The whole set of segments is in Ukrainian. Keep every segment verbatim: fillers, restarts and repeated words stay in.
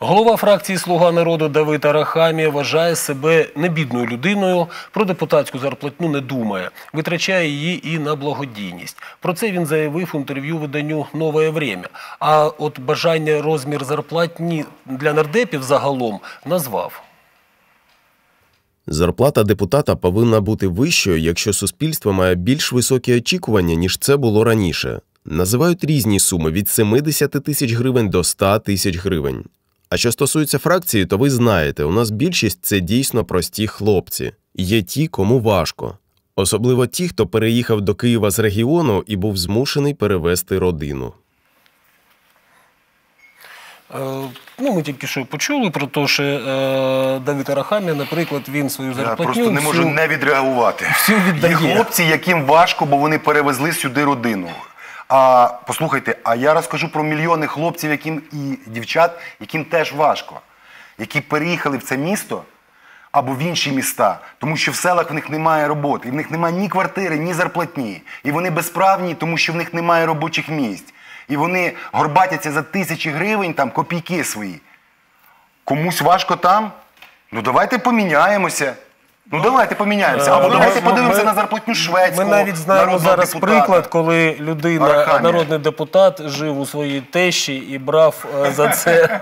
Голова фракції «Слуга народу» Давид Арахамія вважає себе небідною людиною, про депутатську зарплатню не думає, витрачає її і на благодійність. Про це він заявив в інтерв'ю виданню «Нове время». А от бажання розмір зарплатні для нардепів загалом назвав. Зарплата депутата повинна бути вищою, якщо суспільство має більш високі очікування, ніж це було раніше. Називають різні суми – від сімдесят тисяч гривень до ста тисяч гривень. А що стосується фракції, то ви знаєте, у нас більшість – це дійсно прості хлопці. Є ті, кому важко. Особливо ті, хто переїхав до Києва з регіону і був змушений перевезти родину. Ну, ми тільки що почули про те, що е, Давид Арахамія, наприклад, він свою зарплатню... Я просто не можу не відреагувати. Всю віддає. Є хлопці, яким важко, бо вони перевезли сюди родину. А послухайте, а я розкажу про мільйони хлопців, яким і дівчат, яким теж важко, які переїхали в це місто або в інші міста, тому що в селах в них немає роботи, і в них немає ні квартири, ні зарплатні. І вони безправні, тому що в них немає робочих місць. І вони горбатяться за тисячі гривень, там, копійки свої. Комусь важко там? Ну давайте поміняємося. Ну давайте поміняємося. Або давайте подивимося на зарплатню шведського Ми навіть знаємо зараз приклад, коли людина, народний депутат, жив у своїй тещі і брав за це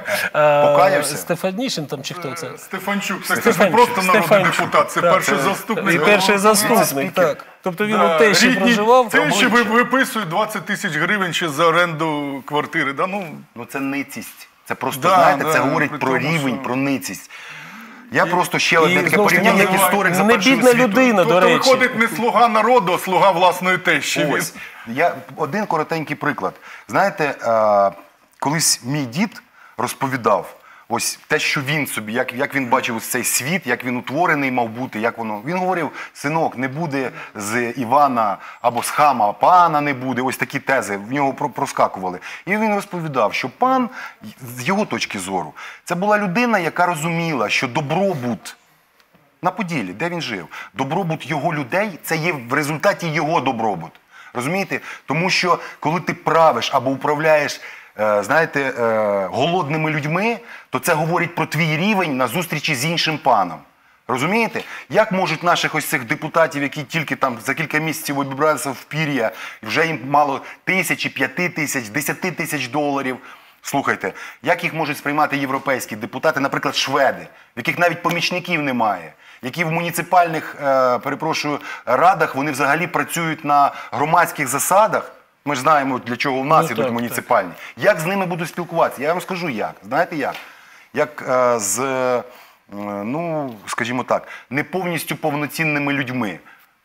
Стефанішин там чи хто це? Стефанчук. Це не просто народний депутат, це перший заступник. І перший заступник, так. Тобто він у тещі проживав. Тещі виписують двадцять тисяч гривень ще за оренду квартири. Ну це ницість. Це просто, знаєте, це говорить про рівень, про ницість. Я просто ще одне таке порівняння, як історик за першою світовою. Небідна людина, до речі. Тобто виходить не слуга народу, а слуга власної тещі. Ось. Я, один коротенький приклад. Знаєте, колись мій дід розповідав, ось те, що він собі, як, як він бачив ось цей світ, як він утворений мав бути, як воно. Він говорив: синок, не буде з Івана або з хама пана не буде. Ось такі тези в нього проскакували. І він розповідав, що пан, з його точки зору, це була людина, яка розуміла, що добробут на Поділлі, де він жив, добробут його людей – це є в результаті його добробут. Розумієте? Тому що коли ти правиш або управляєш, знаєте, голодними людьми, то це говорить про твій рівень на зустрічі з іншим паном. Розумієте? Як можуть наших ось цих депутатів, які тільки там за кілька місяців обібралися в пір'я, і вже їм мало тисячі, п'яти тисяч, десяти тисяч доларів. Слухайте, як їх можуть сприймати європейські депутати, наприклад, шведи, в яких навіть помічників немає, які в муніципальних, е, перепрошую, радах, вони взагалі працюють на громадських засадах. Ми ж знаємо, для чого у нас ідуть муніципальні. Як з ними будуть спілкуватися? Я вам скажу як. Знаєте як? Як е, з, е, ну, скажімо так, не повністю повноцінними людьми.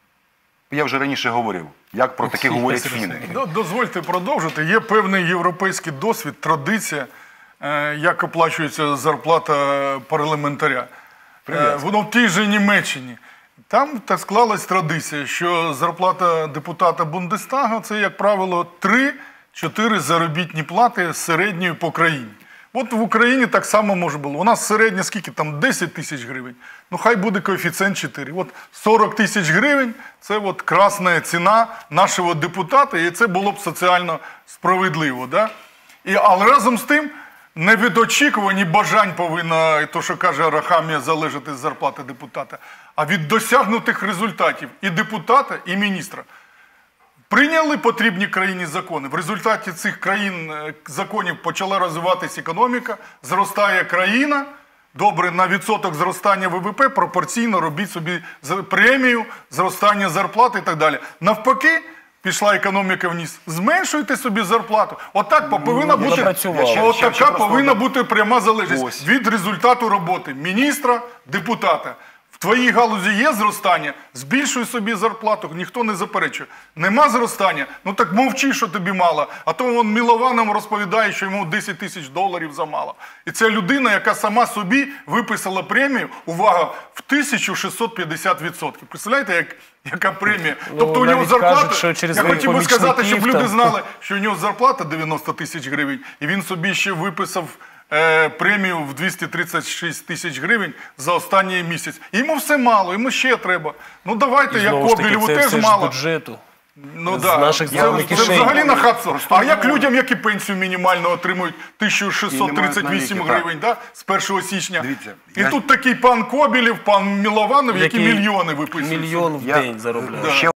Я вже раніше говорив, як про таке говорять фіни. Дозвольте продовжити. Є певний європейський досвід, традиція, е, як оплачується зарплата парламентаря. Е, воно в тій же Німеччині. Там так склалась традиція, що зарплата депутата Бундестагу – це, як правило, три-чотири заробітні плати середньої по країні. От в Україні так само може було. У нас середня скільки? Там десять тисяч гривень. Ну хай буде коефіцієнт чотири. От сорок тисяч гривень – це от красна ціна нашого депутата, і це було б соціально справедливо. Да? І, але разом з тим, не від очікувань і бажань повинна, то, що каже Арахамія, залежати з зарплати депутата, а від досягнутих результатів і депутата, і міністра. Прийняли потрібні країні закони. В результаті цих країн законів почала розвиватися економіка, зростає країна. Добре, на відсоток зростання ВВП пропорційно робіть собі премію, зростання зарплати і так далі. Навпаки, пішла економіка вниз. Зменшуйте собі зарплату. Отак повинна бути, отака повинна бути пряма залежність від результату роботи міністра, депутата. В твоїй галузі є зростання, збільшуй собі зарплату, ніхто не заперечує. Нема зростання, ну так мовчи, що тобі мало. А то він Мілованом розповідає, що йому десять тисяч доларів замало. І це людина, яка сама собі виписала премію, увага, в тисячу шістсот п'ятдесят відсотків. Представляєте, як, яка премія? Ну, тобто у нього зарплата, кажуть, я хотів би сказати, щоб люди там... знали, що у нього зарплата дев'яносто тисяч гривень, і він собі ще виписав премію в двісті тридцять шість тисяч гривень за останній місяць. Йому все мало, йому ще треба. Ну давайте, як Кобілєву теж мало. Ну, з да. наших з це, вами це кишень. взагалі нахабство. Просто А як ну, людям, які пенсію мінімально отримують тисяча шістсот тридцять вісім І не мають гривень, да, з першого січня. Дивіться, І я- тут такий пан Кобілєв, пан Мілованов, які Який мільйони виписують. Мільйон в Я- день заробляє. Да. Ще